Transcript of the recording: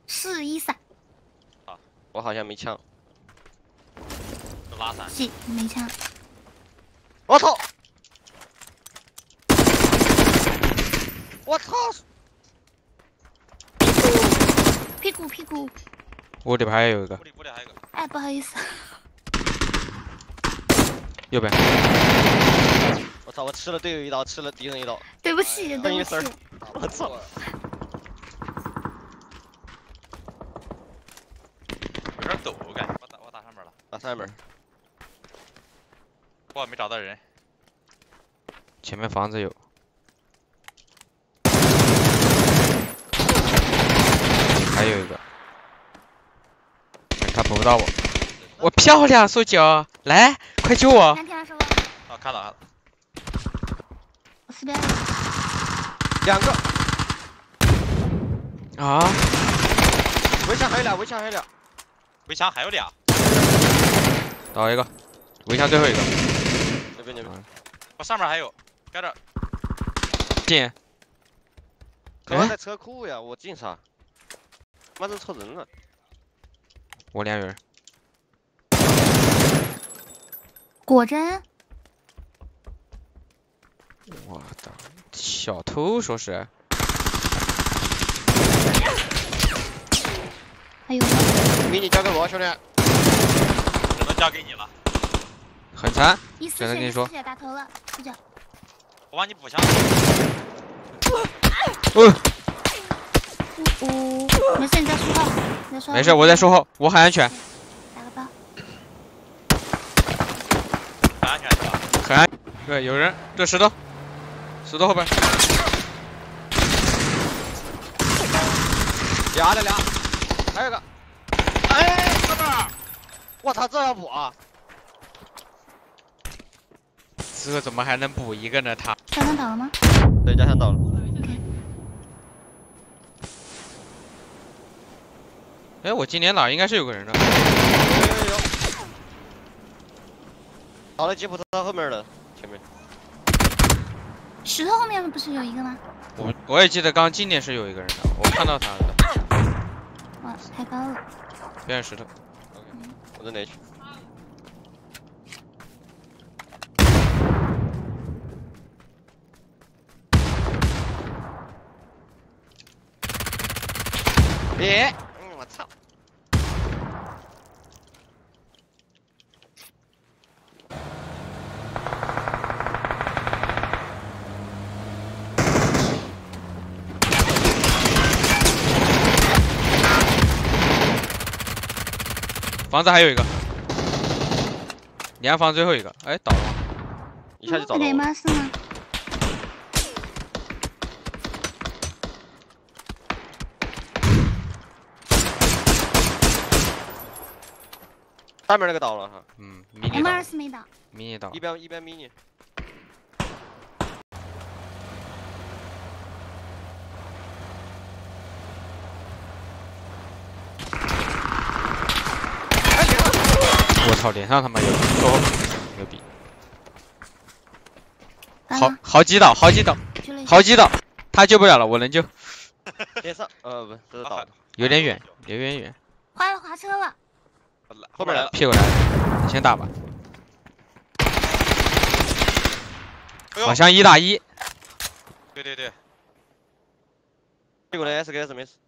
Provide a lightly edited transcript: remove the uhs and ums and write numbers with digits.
试一下。 好，我好像没枪。 拉伞。 是没枪。 我操！我操！ 屁股屁股。 我这边还有一个。 屋里还有一个。 哎，不好意思。 右边。 我操！我吃了队友一刀，吃了敌人一刀。 对不起，对不起。 我操！ 有点抖，我感觉。我打上面了。 打上面。 我没找到人。 前面房子有。还有一个。他捕不到我。我漂亮，手脚，来，快救我！ 啊，看到了。 我四边。 2个。 啊！ 围墙还有俩，围墙还有俩。 围墙还有俩。 倒一个，围墙最后一个。 这边。 我上面还有，该这。 进。 可能在车库呀，我进啥？妈这凑人了。 我2人。 果真。 我的小偷说是。 还有。 迷你交给我，兄弟。 只能交给你了。 很残。 只能跟你说。 打头了，出去。 我帮你补枪。 没事，你在说话。 没事，我在说后，我很安全。 打个包。 很安全是吧？ 很安。对，有人，这石头后边。 俩，还有个。哎，哥们儿！我操，这要补啊！ 这怎么还能补一个呢？他。 加枪倒了吗？ 对，加枪倒了。 哎，我今年哪应该是有个人的。 有。倒了吉普车后面的，前面。 石头后面不是有一个吗？ 我也记得刚今年是有一个人的，我看到他的。 哇，太高了。 边上石头。 我在哪去？别！我操！ 房子还有一个。2房最后一个，哎，倒了吗？ 一下就倒了。 吗？是吗？ 上面那个倒了哈。 迷你倒。 M24没倒。 迷你倒。 一边迷你。 我操，脸上他妈有哦，牛逼！好几倒，他救不了了，我能救。 脸上，不，这是倒的， 有点远。 滑车了。 后面来了， 屁股来了，你先打吧。好像1打1。 对。 屁股的 SKS 没事。